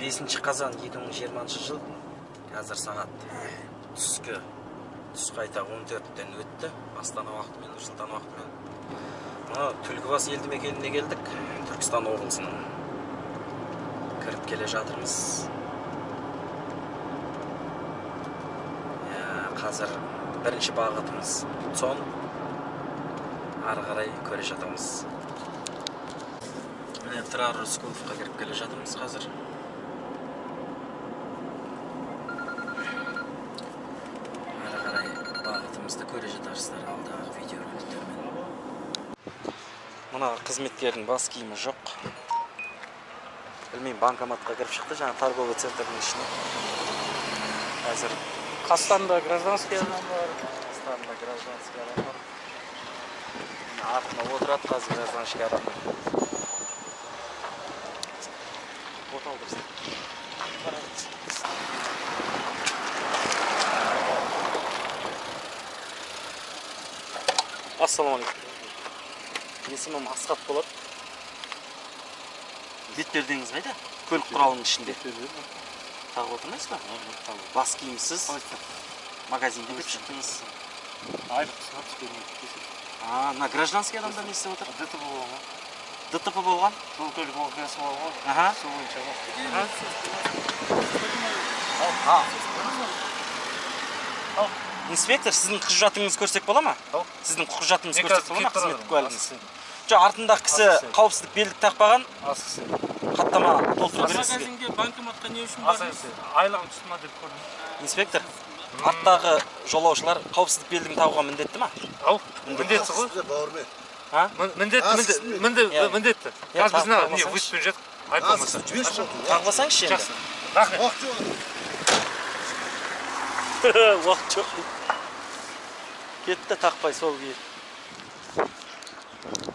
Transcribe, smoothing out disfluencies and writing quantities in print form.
5 қазан 2020 жыл. Қазір сағат түскі түс қайта 14-тен өтті. Астана уақытымен, Нұрсұлтан уақытымен. Мына Түлкібас елді мекеніне келдік. Түркістан облысының. Кіріп келе жатырмыз. Қазір бірінші бағытымыз Сон. Ары қарай көре жатырмыз. Міне Тұрар Рысқұловқа кіріп келе жатырмыз қазір. Ары қарай бағытымызды көре жатарсыздар алдағы видеороликтермен. Мына қызметкердің бас киімі жоқ. Білмеймін, банкоматқа кіріп шықты, жаңа торговый центрдің ішіне. Қазір Қастанда гражданский адам бар. Қастанда гражданский адам бар. Артына отырады қазір гражданский адам. Вот алдырсын. Ассалаумағалейкум. Есімім Асқат болады. Бетпердеңіз қайда? Көлік құралының ішінде. Тағып отырмайсыз ба? Бас киімсіз. Магазинде кіріп шықтыңыз. На гражданский адамдар не істеп отыр? ДТП болған. ДТП болған? Жол көлік оқиғасы болған. Аха. Сол бойынша. Инспектор, сіздің құжатыңызды көрсек бола ма? Сіздің құжатыңызды көрсек бола ма? Қызметтік куәлігіңіз. Жоқ, артындағы кісі қауіпсіздік белдік тақпаған. Хаттама толтыру керек сізге. Магазинге, банкоматқа не үшін бардыңыз? Айлығын тұтма деп көрдім. Инспектор, арттағы жолаушылар қауіпсіздік белдігін тағуға міндетті ма? Міндетті ғой. Міндетті. Қазір біз не выспен жеттік. Айпалмаса. Тағыласаңызшы енді. Рахмет. Уақыт жоқ. Кетті, тақпай сол күйі.